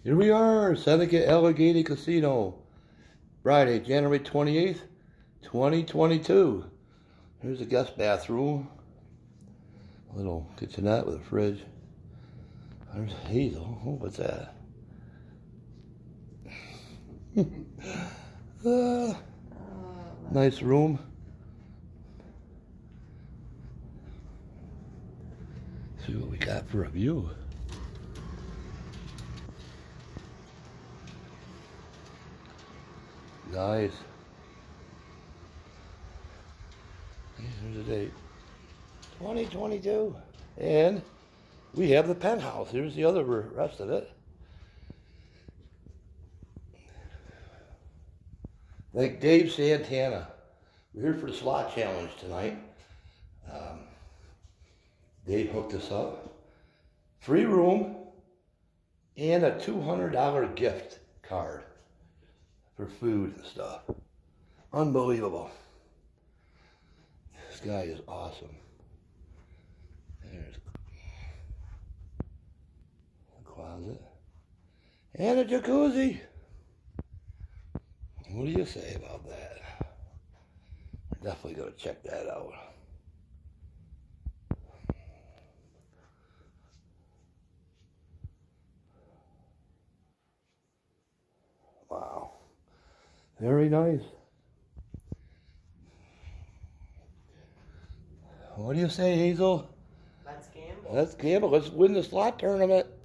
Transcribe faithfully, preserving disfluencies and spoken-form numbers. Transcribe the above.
Here we are, Seneca Allegheny Casino, Friday, January twenty-eighth, twenty twenty-two. Here's the guest bathroom. A little kitchenette with a fridge. There's Hazel. Oh, what's that? uh, nice room. See what we got for a view. Nice. Here's the date. twenty twenty-two. And we have the penthouse. Here's the other rest of it. Like Dave Santana. We're here for the slot challenge tonight. Um, Dave hooked us up. Free room and a two hundred dollar gift card for food and stuff. Unbelievable. This guy is awesome. There's a closet. And a jacuzzi. What do you say about that? We're definitely going to check that out. Wow. Very nice. What do you say, Hazel? Let's gamble. Let's gamble. Let's win the slot tournament.